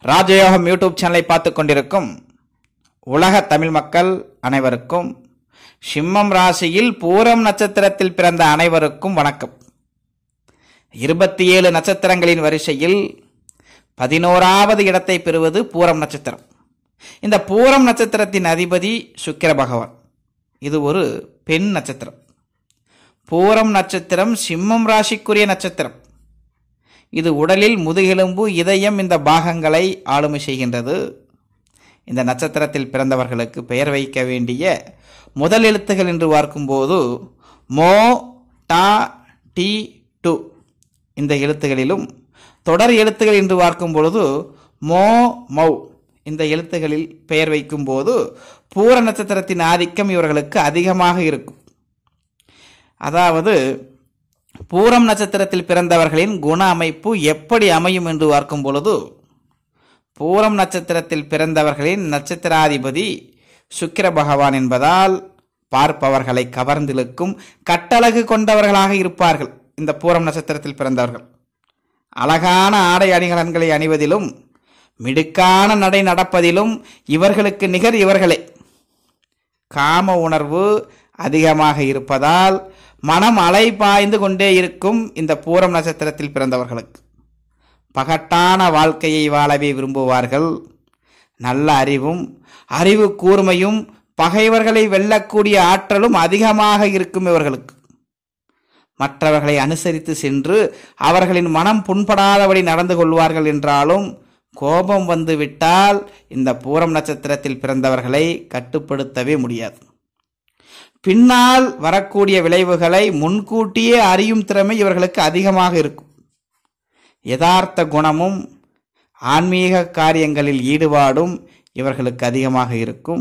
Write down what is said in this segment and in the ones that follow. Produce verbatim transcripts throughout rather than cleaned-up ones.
ராஜயோகம் யூடியூப் சேனலை பார்த்து கொண்டிருக்கும் உலக தமிழ் மக்கள் அனைவருக்கும், சிம்மம் ராசியில் பூரம் நட்சத்திரத்தில் பிறந்த அனைவருக்கும் வணக்கம். இருபத்தி ஏழு நட்சத்திரங்களின் வரிசையில் பதினோராவது இடத்தை பெறுவது பூரம் நட்சத்திரம். இந்த பூரம் நட்சத்திரத்தின் அதிபதி சுக்கிர பகவான். இது ஒரு பெண் நட்சத்திரம். பூரம் நட்சத்திரம் சிம்மம் ராசிக்குரிய நட்சத்திரம். இது உடலில் முதுகெலும்பு, இதயம் இந்த பாகங்களை ஆளுமை செய்கின்றது. இந்த நட்சத்திரத்தில் பிறந்தவர்களுக்கு பெயர் வைக்க வேண்டிய முதல் எழுத்துகள் என்று பார்க்கும்போது மோ, டா, டி, டு இந்த எழுத்துகளிலும், தொடர் எழுத்துகள் என்று பார்க்கும் பொழுது மோ, மௌ இந்த எழுத்துகளில் பெயர் வைக்கும் போது பூர நட்சத்திரத்தின் ஆதிக்கம் இவர்களுக்கு அதிகமாக இருக்கும். அதாவது பூரம் நட்சத்திரத்தில் பிறந்தவர்களின் குண அமைப்பு எப்படி அமையும் என்று பார்க்கும் பொழுது, பூரம் நட்சத்திரத்தில் பிறந்தவர்களின் நட்சத்திராதிபதி சுக்கிர பகவான் என்பதால் பார்ப்பவர்களை கவர்ந்திழுக்கும் கட்டழகு கொண்டவர்களாக இருப்பார்கள். இந்த பூரம் நட்சத்திரத்தில் பிறந்தவர்கள் அழகான ஆடை அணிகலன்களை அணிவதிலும், மிடுக்கான நடை நடப்பதிலும் இவர்களுக்கு நிகர் இவர்களே. காம உணர்வு அதிகமாக இருப்பதால் மனம் அலை பாய்ந்து கொண்டே இருக்கும். இந்த பூரம் நட்சத்திரத்தில் பிறந்தவர்களுக்கு பகட்டான வாழ்க்கையை வாழவே விரும்புவார்கள். நல்ல அறிவும் அறிவு கூர்மையும் பகைவர்களை வெல்லக்கூடிய ஆற்றலும் அதிகமாக இருக்கும் இவர்களுக்கு. மற்றவர்களை அனுசரித்து சென்று அவர்களின் மனம் புண்படாதபடி நடந்து கொள்வார்கள். என்றாலும் கோபம் வந்து விட்டால் இந்த பூரம் நட்சத்திரத்தில் பிறந்தவர்களை கட்டுப்படுத்தவே முடியாது. பின்னால் வரக்கூடிய விளைவுகளை முன்கூட்டியே அறியும் திறமை இவர்களுக்கு அதிகமாக இருக்கும். யதார்த்த குணமும் ஆன்மீக காரியங்களில் ஈடுபாடும் இவர்களுக்கு அதிகமாக இருக்கும்.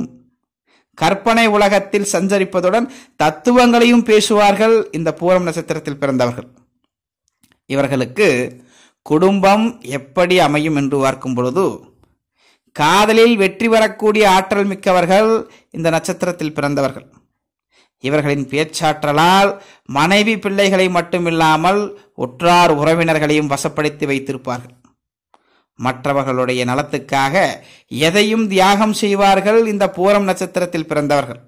கற்பனை உலகத்தில் சஞ்சரிப்பதுடன் தத்துவங்களையும் பேசுவார்கள். இந்த பூரம் நட்சத்திரத்தில் பிறந்தவர்கள் இவர்களுக்கு குடும்பம் எப்படி அமையும் என்று பார்க்கும் பொழுது, காதலில் வெற்றி பெறக்கூடிய ஆற்றல் மிக்கவர்கள் இந்த நட்சத்திரத்தில் பிறந்தவர்கள். இவர்களின் பேச்சாற்றலால் மனைவி பிள்ளைகளை மட்டுமில்லாமல் உற்றார் உறவினர்களையும் வசப்படுத்தி வைத்திருப்பார்கள். மற்றவர்களுடைய நலத்துக்காக எதையும் தியாகம் செய்வார்கள் இந்த பூரம் நட்சத்திரத்தில் பிறந்தவர்கள்.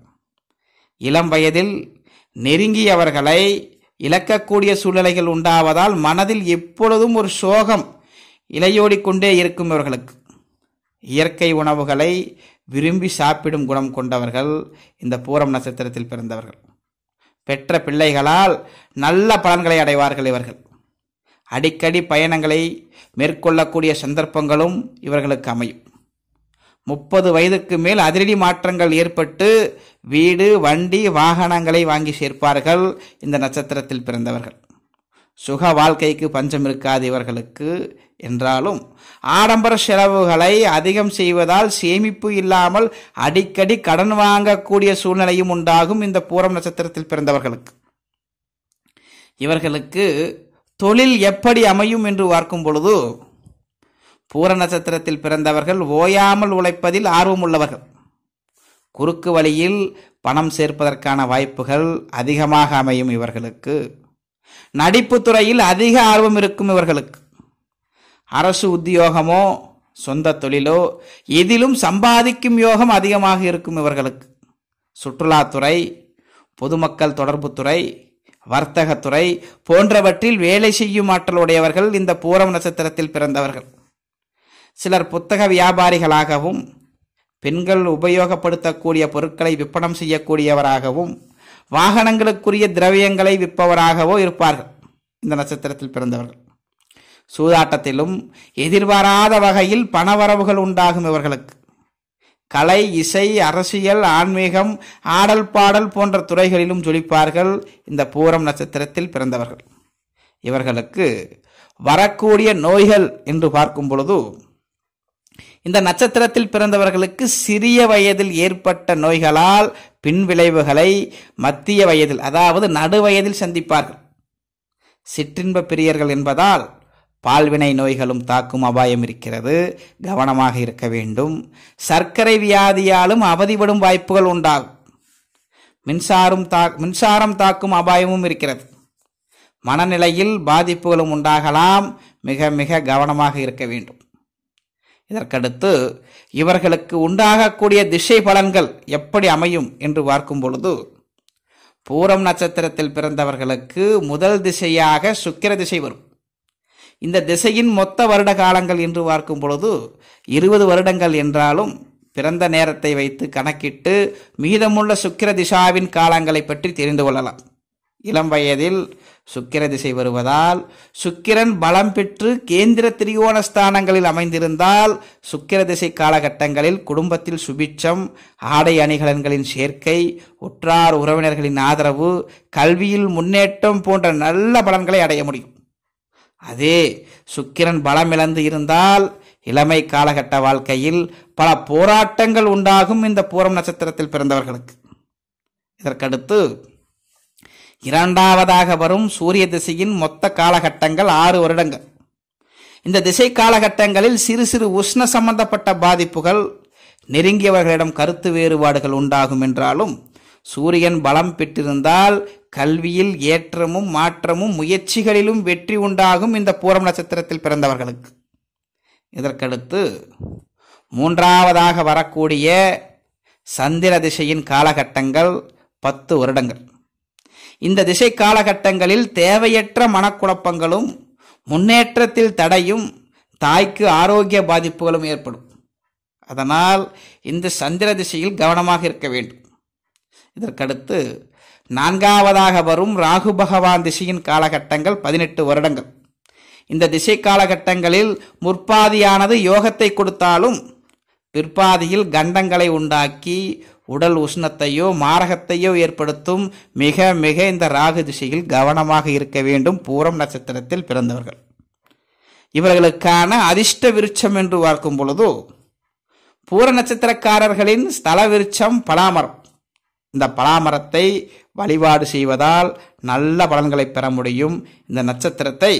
இளம் வயதில் நெருங்கியவர்களை இழக்கக்கூடிய சூழ்நிலைகள் உண்டாவதால் மனதில் எப்பொழுதும் ஒரு சோகம் இலையோடிக்கொண்டே இருக்கும் இவர்களுக்கு. இயற்கை உணவுகளை விரும்பி சாப்பிடும் குணம் கொண்டவர்கள் இந்த பூரம் நட்சத்திரத்தில் பிறந்தவர்கள். பெற்ற பிள்ளைகளால் நல்ல பலன்களை அடைவார்கள் இவர்கள். அடிக்கடி பயணங்களை மேற்கொள்ளக்கூடிய சந்தர்ப்பங்களும் இவர்களுக்கு அமையும். முப்பது வயதுக்கு மேல் அதிரடி மாற்றங்கள் ஏற்பட்டு வீடு, வண்டி, வாகனங்களை வாங்கி சேர்ப்பார்கள் இந்த நட்சத்திரத்தில் பிறந்தவர்கள். சுக வாழ்க்கைக்கு பஞ்சம் இருக்காது இவர்களுக்கு. என்றாலும் ஆடம்பர செலவுகளை அதிகம் செய்வதால் சேமிப்பு இல்லாமல் அடிக்கடி கடன் வாங்கக்கூடிய சூழ்நிலையும் உண்டாகும் இந்த பூரம் நட்சத்திரத்தில் பிறந்தவர்களுக்கு. இவர்களுக்கு தொழில் எப்படி அமையும் என்று பார்க்கும் பொழுது, பூர நட்சத்திரத்தில் பிறந்தவர்கள் ஓயாமல் உழைப்பதில் ஆர்வம் உள்ளவர்கள். குறுக்கு வழியில் பணம் சேர்ப்பதற்கான வாய்ப்புகள் அதிகமாக அமையும் இவர்களுக்கு. நடிப்பு துறையில் அதிக ஆர்வம் இருக்கும் இவர்களுக்கு. அரசு உத்தியோகமோ சொந்த தொழிலோ எதிலும் சம்பாதிக்கும் யோகம் அதிகமாக இருக்கும் இவர்களுக்கு. சுற்றுலாத்துறை, பொதுமக்கள் தொடர்புத்துறை, வர்த்தகத்துறை போன்றவற்றில் வேலை செய்யும் ஆற்றலுடையவர்கள் இந்த பூரம் நட்சத்திரத்தில் பிறந்தவர்கள். சிலர் புத்தக வியாபாரிகளாகவும், பெண்கள் உபயோகப்படுத்தக்கூடிய பொருட்களை விற்பனம் செய்யக்கூடியவராகவும், வாகனங்களுக்குரிய திரவியங்களை விற்பவராகவோ இருப்பார்கள் இந்த நட்சத்திரத்தில் பிறந்தவர்கள். சூதாட்டத்திலும் எதிர்பாராத வகையில் பணவரவுகள் உண்டாகும் இவர்களுக்கு. கலை, இசை, அரசியல், ஆன்மீகம், ஆடல் பாடல் போன்ற துறைகளிலும் ஜொலிப்பார்கள் இந்த பூரம் நட்சத்திரத்தில் பிறந்தவர்கள். இவர்களுக்கு வரக்கூடிய நோய்கள் என்று பார்க்கும் பொழுது, இந்த நட்சத்திரத்தில் பிறந்தவர்களுக்கு சிறிய வயதில் ஏற்பட்ட நோய்களால் பின் விளைவுகளை மத்திய வயதில், அதாவது நடுவயதில் சந்திப்பார்கள். சிற்றின்ப பிரியர்கள் என்பதால் பால்வினை நோய்களும் தாக்கும் அபாயம் இருக்கிறது. கவனமாக இருக்க வேண்டும். சர்க்கரை வியாதியாலும் அவதிப்படும் வாய்ப்புகள் உண்டாகும். மின்சாரம் தா மின்சாரம் தாக்கும் அபாயமும் இருக்கிறது. மனநிலையில் பாதிப்புகளும் உண்டாகலாம். மிக மிக கவனமாக இருக்க வேண்டும். இதற்கடுத்து இவர்களுக்கு உண்டாகக்கூடிய திசை பலன்கள் எப்படி அமையும் என்று பார்க்கும் பொழுது, பூரம் நட்சத்திரத்தில் பிறந்தவர்களுக்கு முதல் திசையாக சுக்கிர திசை வரும். இந்த திசையின் மொத்த வருட காலங்கள் என்று பார்க்கும் பொழுது இருபது வருடங்கள் என்றாலும் பிறந்த நேரத்தை வைத்து கணக்கிட்டு மீதமுள்ள சுக்கிர திசாவின் காலங்களை பற்றி தெரிந்து கொள்ளலாம். இளம் வயதில் சுக்கிர திசை வருவதால் சுக்கிரன் பலம் பெற்று கேந்திர திரிகோண ஸ்தானங்களில் அமைந்திருந்தால் சுக்கிர திசை காலகட்டங்களில் குடும்பத்தில் சுபிட்சம், ஆடை அணிகலன்களின் சேர்க்கை, உற்றார் உறவினர்களின் ஆதரவு, கல்வியில் முன்னேற்றம் போன்ற நல்ல பலன்களை அடைய முடியும். அதே சுக்கிரன் பலம் இழந்து இருந்தால் இளமை காலகட்ட வாழ்க்கையில் பல போராட்டங்கள் உண்டாகும் இந்த பூரம் நட்சத்திரத்தில் பிறந்தவர்களுக்கு. இதற்கடுத்து இரண்டாவதாக வரும் சூரிய திசையின் மொத்த காலகட்டங்கள் ஆறு வருடங்கள். இந்த திசை காலகட்டங்களில் சிறு சிறு உஷ்ண சம்பந்தப்பட்ட பாதிப்புகள், நெருங்கியவர்களிடம் கருத்து வேறுபாடுகள் உண்டாகும் என்றாலும் சூரியன் பலம் பெற்றிருந்தால் கல்வியில் ஏற்றமும் மாற்றமும் முயற்சிகளிலும் வெற்றி உண்டாகும் இந்த பூரம் நட்சத்திரத்தில் பிறந்தவர்களுக்கு. இதற்கடுத்து மூன்றாவதாக வரக்கூடிய சந்திர திசையின் காலகட்டங்கள் பத்து வருடங்கள். இந்த திசை காலகட்டங்களில் தேவையற்ற மனக்குழப்பங்களும் முன்னேற்றத்தில் தடையும் தாய்க்கு ஆரோக்கிய பாதிப்புகளும் ஏற்படும். அதனால் இந்த சந்திர திசையில் கவனமாக இருக்க வேண்டும். இதற்கடுத்து நான்காவதாக வரும் ராகு பகவான் திசையின் காலகட்டங்கள் பதினெட்டு வருடங்கள். இந்த திசை காலகட்டங்களில் முற்பாதியானது யோகத்தை கொடுத்தாலும் பிற்பாதியில் கண்டங்களை உண்டாக்கி உடல் உஷ்ணத்தையோ மாரகத்தையோ ஏற்படுத்தும். மிக மிக இந்த ராகு திசையில் கவனமாக இருக்க வேண்டும் பூரம் நட்சத்திரத்தில் பிறந்தவர்கள். இவர்களுக்கான அதிர்ஷ்ட விருட்சம் என்று பார்க்கும் பொழுது பூர நட்சத்திரக்காரர்களின் ஸ்தல விருட்சம் பலாமரம். இந்த பலாமரத்தை வழிபாடு செய்வதால் நல்ல பலன்களை பெற முடியும். இந்த நட்சத்திரத்தை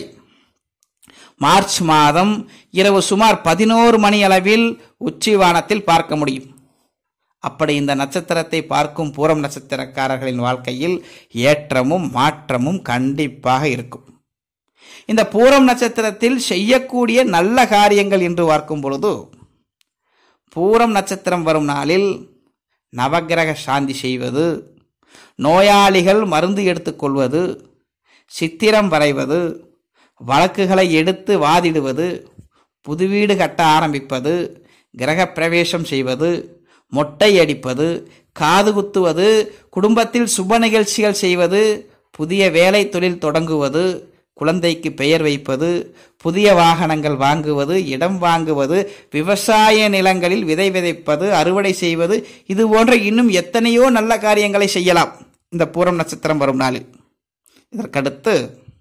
மார்ச் மாதம் இரவு சுமார் பதினோரு மணி அளவில் உச்சிவானத்தில் பார்க்க முடியும். அப்படி இந்த நட்சத்திரத்தை பார்க்கும் பூரம் நட்சத்திரக்காரர்களின் வாழ்க்கையில் ஏற்றமும் மாற்றமும் கண்டிப்பாக இருக்கும். இந்த பூரம் நட்சத்திரத்தில் செய்யக்கூடிய நல்ல காரியங்கள் என்று பார்க்கும் பொழுது பூரம் நட்சத்திரம் வரும் நாளில் நவக்கிரக சாந்தி செய்வது, நோயாளிகள் மருந்து எடுத்துக்கொள்வது, சித்திரம் வரைவது, வழக்குகளை எடுத்து வாதிடுவது, புது வீடு கட்ட ஆரம்பிப்பது, கிரக பிரவேசம் செய்வது, மொட்டை அடிப்பது, காது குத்துவது, குடும்பத்தில் சுப நிகழ்ச்சிகள் செய்வது, புதிய வேலை தொழில் தொடங்குவது, குழந்தைக்கு பெயர் வைப்பது, புதிய வாகனங்கள் வாங்குவது, இடம் வாங்குவது, விவசாய நிலங்களில் விதை விதைப்பது, அறுவடை செய்வது, இது போன்ற இன்னும் எத்தனையோ நல்ல காரியங்களை செய்யலாம் இந்த பூரம் நட்சத்திரம் வரும் நாளில். இதற்கடுத்து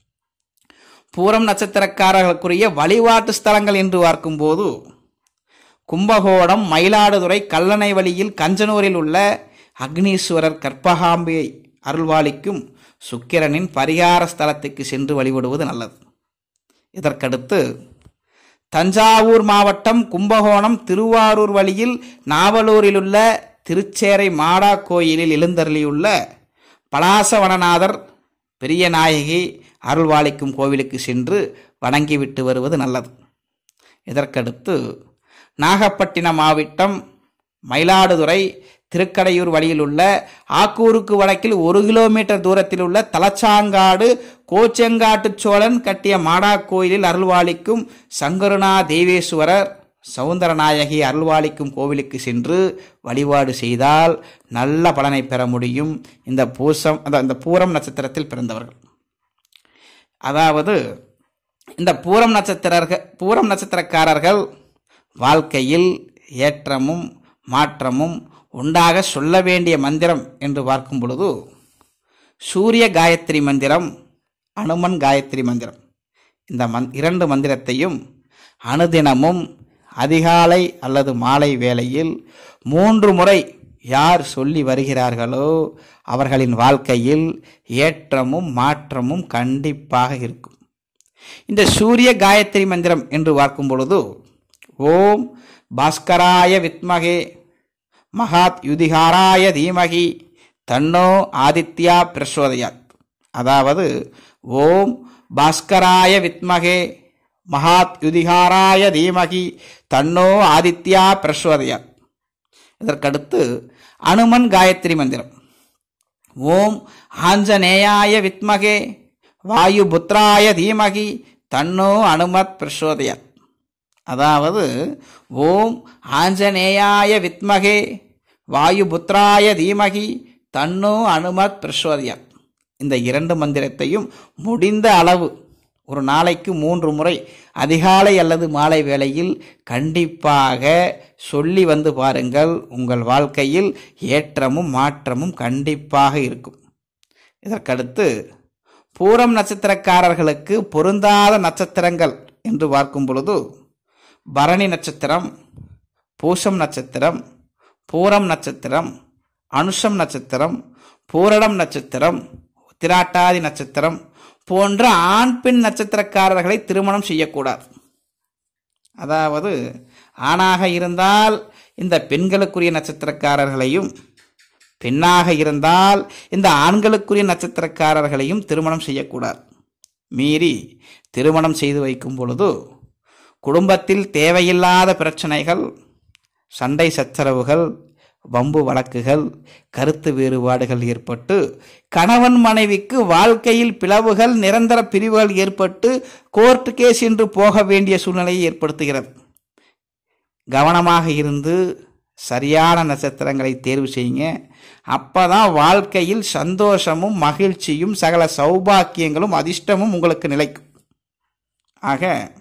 பூரம் நட்சத்திரக்காரர்களுக்குரிய வழிபாட்டு ஸ்தலங்கள் என்று பார்க்கும்போது கும்பகோணம், மயிலாடுதுறை, கல்லணை வழியில் கஞ்சனூரில் உள்ள அக்னீஸ்வரர் கற்பகாம்பியை அருள்வாளிக்கும் சுக்கிரனின் பரிகார ஸ்தலத்துக்கு சென்று வழிபடுவது நல்லது. இதற்கடுத்து தஞ்சாவூர் மாவட்டம் கும்பகோணம் திருவாரூர் வழியில் நாவலூரில் உள்ள திருச்சேரை மாடா கோயிலில் எழுந்தருளியுள்ள பலாசவனநாதர் பெரிய நாயகி அருள்வாளிக்கும் கோவிலுக்கு சென்று வணங்கிவிட்டு வருவது நல்லது. இதற்கடுத்து நாகப்பட்டினம் மாவட்டம் மயிலாடுதுறை திருக்கடையூர் வழியில் உள்ள ஆக்கூருக்கு வடக்கில் ஒரு கிலோமீட்டர் தூரத்தில் உள்ள தலச்சாங்காடு கோச்செங்காட்டு சோழன் கட்டிய மாடா கோயிலில் அருள்வாளிக்கும் சங்கருணா தேவேஸ்வரர் சவுந்தரநாயகி அருள்வாளிக்கும் கோவிலுக்கு சென்று வழிபாடு செய்தால் நல்ல பலனை பெற முடியும் இந்த பூசம் இந்த பூரம் நட்சத்திரத்தில் பிறந்தவர்கள். அதாவது இந்த பூரம் நட்சத்திரர்கள் பூரம் நட்சத்திரக்காரர்கள் வாழ்க்கையில் ஏற்றமும் மாற்றமும் உண்டாக சொல்ல வேண்டிய மந்திரம் என்று பார்க்கும் பொழுது சூரிய காயத்ரி மந்திரம், அனுமன் காயத்ரி மந்திரம், இந்த மந் இரண்டு மந்திரத்தையும் அனுதினமும் அதிகாலை அல்லது மாலை வேளையில் மூன்று முறை யார் சொல்லி வருகிறார்களோ அவர்களின் வாழ்க்கையில் ஏற்றமும் மாற்றமும் கண்டிப்பாக இருக்கும். இந்த சூரிய காயத்ரி மந்திரம் என்று பார்க்கும் பொழுது ஓம் பாஸ்கராய வித்மகே மகாத் யுதிகாராய தீமகி தன்னோ ஆதித்யா பிரசோதயாத். அதாவது ஓம் பாஸ்கராய வித்மகே மகாத் யுதிகாராய தீமகி தன்னோ ஆதித்யா பிரசோதயா. இதற்கடுத்து அனுமன் காயத்ரி மந்திரம். ஓம் ஆஞ்சநேயாய வித்மகே வாயுபுத்ராய தீமகி தன்னோ அனுமத் பிரசோதயாத். அதாவது ஓம் ஆஞ்சநேயாய வித்மகே வாயுபுத்ராய தீமகி தன்னோ அனுமத் பிரசோதயாத். இந்த இரண்டு மந்திரத்தையும் முடிந்த அளவு ஒரு நாளைக்கு மூன்று முறை அதிகாலை அல்லது மாலை வேளையில் கண்டிப்பாக சொல்லி வந்து பாருங்கள். உங்கள் வாழ்க்கையில் ஏற்றமும் மாற்றமும் கண்டிப்பாக இருக்கும். இதற்கடுத்து பூரம் நட்சத்திரக்காரர்களுக்கு பொருந்தாத நட்சத்திரங்கள் என்று பார்க்கும் பொழுது பரணி நட்சத்திரம், பூசம் நட்சத்திரம், பூரம் நட்சத்திரம், அனுஷம் நட்சத்திரம், பூரடம் நட்சத்திரம், உத்திராட்டாதி நட்சத்திரம் போன்ற ஆண் பெண் நட்சத்திரக்காரர்களை திருமணம் செய்யக்கூடாது. அதாவது ஆணாக இருந்தால் இந்த பெண்களுக்குரிய நட்சத்திரக்காரர்களையும், பெண்ணாக இருந்தால் இந்த ஆண்களுக்குரிய நட்சத்திரக்காரர்களையும் திருமணம் செய்யக்கூடாது. மீறி திருமணம் செய்து வைக்கும் பொழுது குடும்பத்தில் தேவையில்லாத பிரச்சனைகள், சண்டை சச்சரவுகள், வம்பு வழக்குகள், கருத்து வேறுபாடுகள் ஏற்பட்டு கணவன் மனைவிக்கு வாழ்க்கையில் பிளவுகள், நிரந்தர பிரிவுகள் ஏற்பட்டு கோர்ட் கேஸ் என்று போக வேண்டிய சூழ்நிலையை ஏற்படுத்துகிறது. கவனமாக இருந்து சரியான நட்சத்திரங்களை தேர்வு செய்யுங்க. அப்பதான் வாழ்க்கையில் சந்தோஷமும் மகிழ்ச்சியும் சகல சௌபாக்கியங்களும் அதிர்ஷ்டமும் உங்களுக்கு நிலைக்கும். ஆக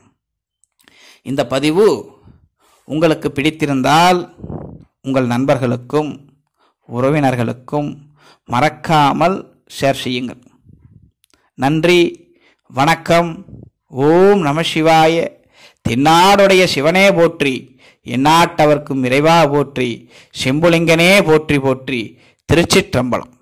இந்த பதிவு உங்களுக்கு பிடித்திருந்தால் உங்கள் நண்பர்களுக்கும் உறவினர்களுக்கும் மறக்காமல் ஷேர் செய்யுங்கள். நன்றி, வணக்கம். ஓம் நம சிவாய. தென்னாடுடைய சிவனே போற்றி, எந்நாட்டவர்க்கும் இறைவா போற்றி, செம்புலிங்கனே போற்றி போற்றி. திருச்சிற்றம்பலம்.